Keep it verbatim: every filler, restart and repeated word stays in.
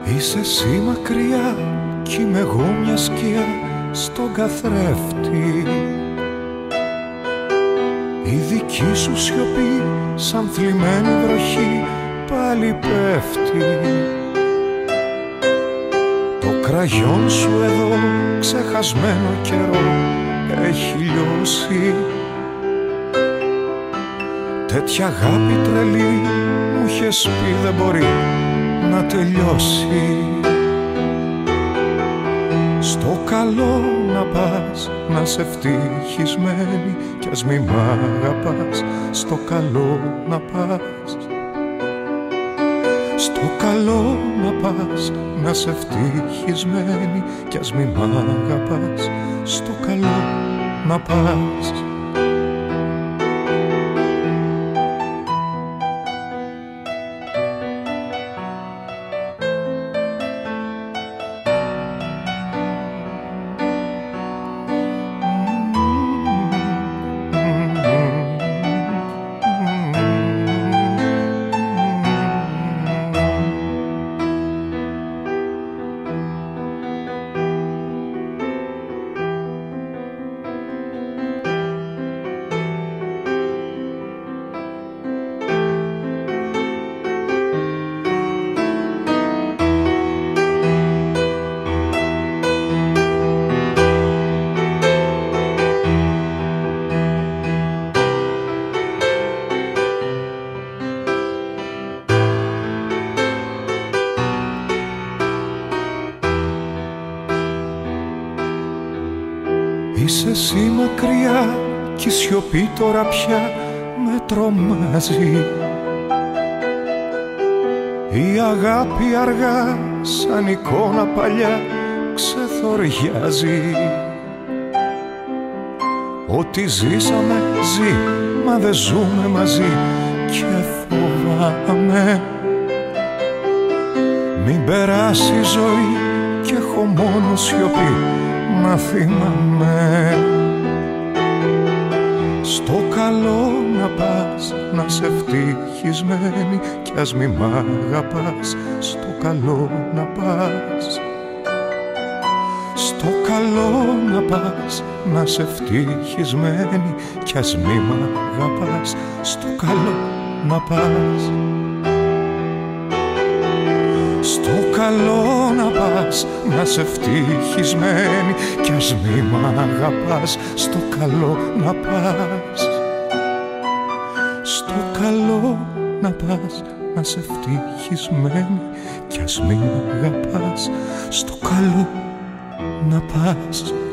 Είσαι εσύ μακριά κι είμαι εγώ μια σκιά στον καθρέφτη. Η δική σου σιωπή σαν θλιμμένη βροχή πάλι πέφτει. Το κραγιόν σου εδώ ξεχασμένο καιρό έχει λιώσει. Τέτοια αγάπη τρελή μου είχες πει δεν μπορεί να τελειώσει. Στο καλό να πας, να σε ευτυχισμένη κι ας μη μ' αγαπάς. Στο καλό να πας, στο καλό να πας, να σε ευτυχισμένη κι ας μη μ' αγαπάς. Στο καλό να πας. Είσαι εσύ μακριά κι η σιωπή τώρα πια με τρομάζει. Η αγάπη αργά σαν εικόνα παλιά ξεθοριάζει. Ό,τι ζήσαμε ζει, μα δεν ζούμε μαζί και φοβάμαι μην περάσει η ζωή και έχω μόνο σιωπή να θυμάμαι. Στο καλό να πας, να σε ευτυχισμένη κι ας μη μ' αγαπάς. Στο καλό να πας, στο καλό να πας, να σε ευτυχισμένη κι ας μη μ' αγαπάς. Στο καλό να πας, στο καλό να πας, να σε ευτυχισμένη κι ας μη μ' αγαπάς. Στο καλό να πας, στο καλό να πας, να σε ευτυχισμένη κι ας μη μ' αγαπάς. Στο καλό να πας.